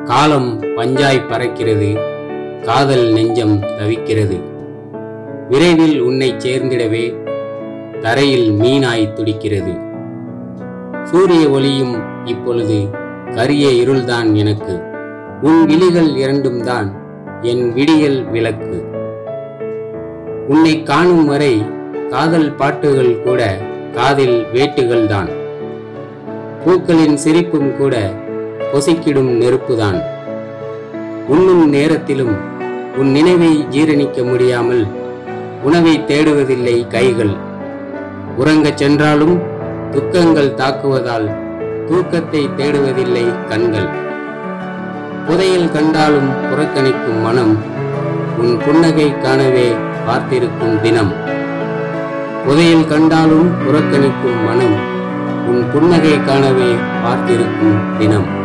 காலம் பஞ்சாய் பறக்கிறது, காதல் நெஞ்சம் தவிக்கிறது. விரைவில் உன்னை சேர்ந்திடவே தரையில் மீனாய் துடிக்கிறது. சூரிய ஒளியும் இப்பொழுது கரிய இருள்தான் எனக்கு. உன் விழிகள் இரண்டும் தான் என் விடியல் விளக்கு. உன்னை காணும் வரை காதல் பாட்டுகள் கூட காதில் வேட்டுகள் தான். பூக்களின் சிரிப்பும் கூட பொசிக்கிடும் நெருப்புதான். உண்ணும் நேரத்திலும் உன் நினைவை ஜீரணிக்க முடியாமல் உணவை தேடுவதில்லை கைகள். உறங்கச் சென்றாலும் துக்கங்கள் தாக்குவதால் தூக்கத்தை தேடுவதில்லை கண்கள். புதையல் கண்டாலும் புறக்கணிக்கும் மனம் உன் புன்னகை காணவே பார்த்திருக்கும் தினம். புதையல் கண்டாலும் புறக்கணிக்கும் மனம் உன் புன்னகை காணவே பார்த்திருக்கும் தினம்.